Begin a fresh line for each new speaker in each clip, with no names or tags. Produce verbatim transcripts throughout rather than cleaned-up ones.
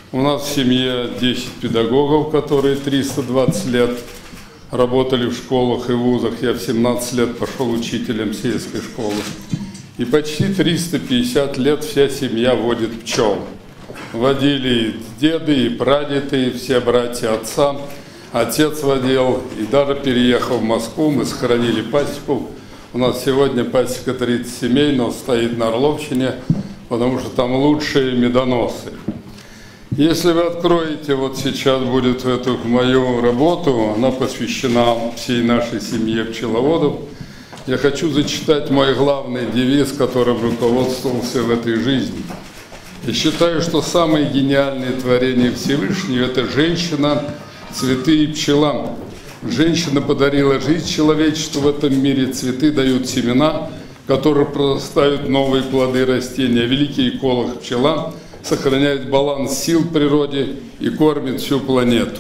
У нас в семье десять педагогов, которые триста двадцать лет работали в школах и вузах. Я в семнадцать лет пошел учителем сельской школы. И почти триста пятьдесят лет вся семья водит пчел. Водили и деды, и прадеды, и все братья отца. Отец водил, и даже переехал в Москву, мы сохранили пасеку. У нас сегодня пасека тридцать семей, но стоит на Орловщине, потому что там лучшие медоносы. Если вы откроете, вот сейчас будет эту мою работу, она посвящена всей нашей семье пчеловодов. Я хочу зачитать мой главный девиз, которым руководствовался в этой жизни. Я считаю, что самое гениальное творение Всевышнего – это женщина, цветы и пчела. Женщина подарила жизнь человечеству в этом мире, цветы дают семена, которые прорастают новые плоды растения. Великий эколог пчела сохраняет баланс сил в природе и кормит всю планету.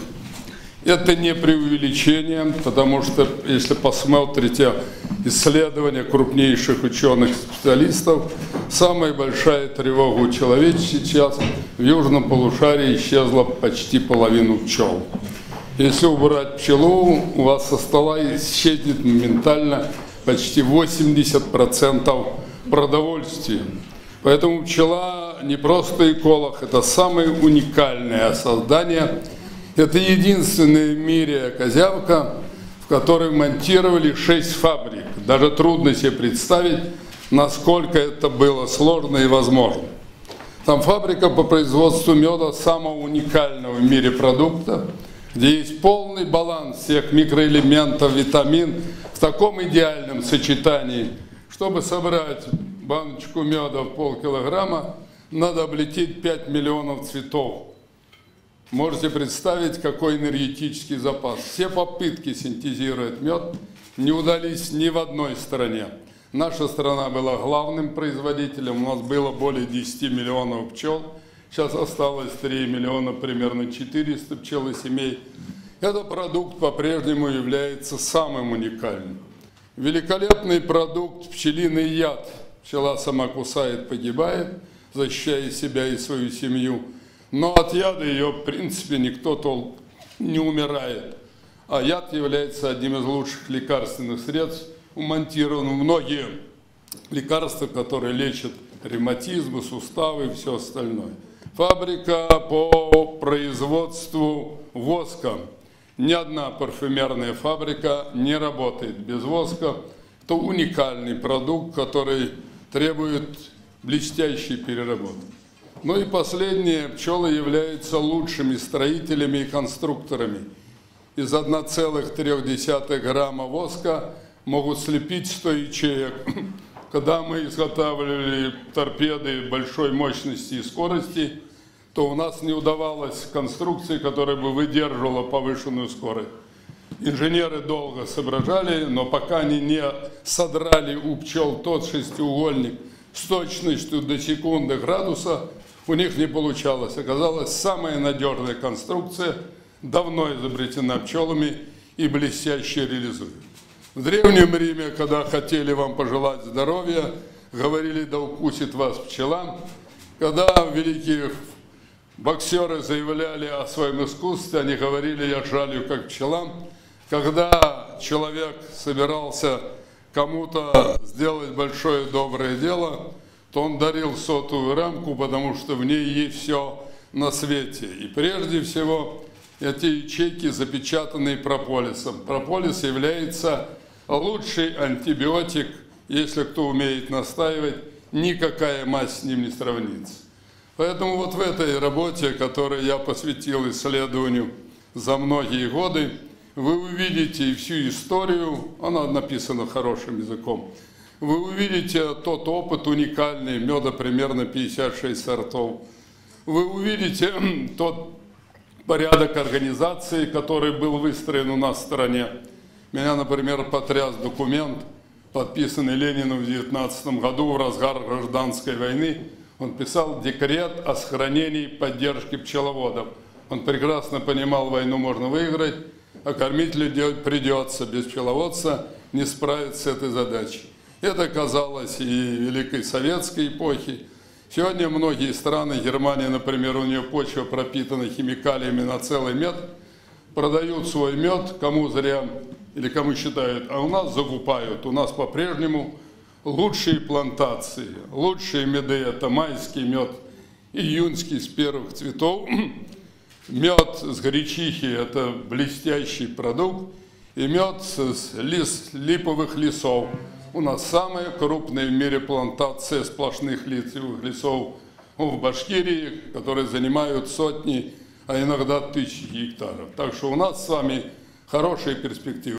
Это не преувеличение, потому что, если посмотрите исследования крупнейших ученых-специалистов, самая большая тревога у человечества сейчас в южном полушарии исчезла почти половину пчел. Если убрать пчелу, у вас со стола исчезнет моментально почти восемьдесят процентов продовольствия. Поэтому пчела не просто эколог, это самое уникальное создание. Это единственная в мире козявка, в которой монтировали шесть фабрик. Даже трудно себе представить, насколько это было сложно и возможно. Там фабрика по производству меда, самого уникального в мире продукта, где есть полный баланс всех микроэлементов, витамин в таком идеальном сочетании. Чтобы собрать баночку меда в полкилограмма, надо облететь пять миллионов цветов. Можете представить, какой энергетический запас. Все попытки синтезировать мед не удались ни в одной стране. Наша страна была главным производителем, у нас было более десяти миллионов пчел. Сейчас осталось три миллиона, примерно четыреста пчел и семей. Этот продукт по-прежнему является самым уникальным. Великолепный продукт – пчелиный яд. Пчела сама кусает, погибает, защищая себя и свою семью. Но от яда ее, в принципе, никто толком не умирает. А яд является одним из лучших лекарственных средств, вмонтирован в многие лекарства, которые лечат ревматизм, суставы и все остальное. Фабрика по производству воска. Ни одна парфюмерная фабрика не работает без воска. Это уникальный продукт, который требует блестящей переработки. Ну и последнее, пчелы являются лучшими строителями и конструкторами. Из одной целой трёх десятых грамма воска могут слепить сто ячеек. Когда мы изготавливали торпеды большой мощности и скорости, то у нас не удавалось конструкции, которая бы выдерживала повышенную скорость. Инженеры долго соображали, но пока они не содрали у пчел тот шестиугольник с точностью до секунды градуса, у них не получалось. Оказалось, самая надежная конструкция давно изобретена пчелами и блестяще реализует. В Древнем Риме, когда хотели вам пожелать здоровья, говорили: да укусит вас пчела. Когда великие боксеры заявляли о своем искусстве, они говорили: я жалю как пчела. Когда человек собирался кому-то сделать большое доброе дело, то он дарил сотовую рамку, потому что в ней есть все на свете. И прежде всего эти ячейки запечатаны прополисом. Прополис является лучший антибиотик, если кто умеет настаивать, никакая мазь с ним не сравнится. Поэтому вот в этой работе, которой я посвятил исследованию за многие годы, вы увидите всю историю, она написана хорошим языком, вы увидите тот опыт уникальный, меда примерно пятьдесят шесть сортов, вы увидите тот порядок организации, который был выстроен у нас в стране. Меня, например, потряс документ, подписанный Лениным в девятнадцатом году в разгар гражданской войны. Он писал декрет о сохранении и поддержке пчеловодов. Он прекрасно понимал, войну можно выиграть, а кормить людей придется. Без пчеловодца не справиться с этой задачей. Это казалось и в Великой Советской эпохе, Сегодня многие страны, Германия, например, у нее почва пропитана химикалиями на целый мед, продают свой мед, кому зря или кому считают, а у нас закупают. У нас по-прежнему лучшие плантации, лучшие меды – это майский мед, июньский с первых цветов. Мед с гречихи – это блестящий продукт. И мед с лис, липовых лесов. У нас самая крупная в мире плантация сплошных липовых лесов в Башкирии, которые занимают сотни, а иногда тысячи гектаров. Так что у нас с вами хорошие перспективы.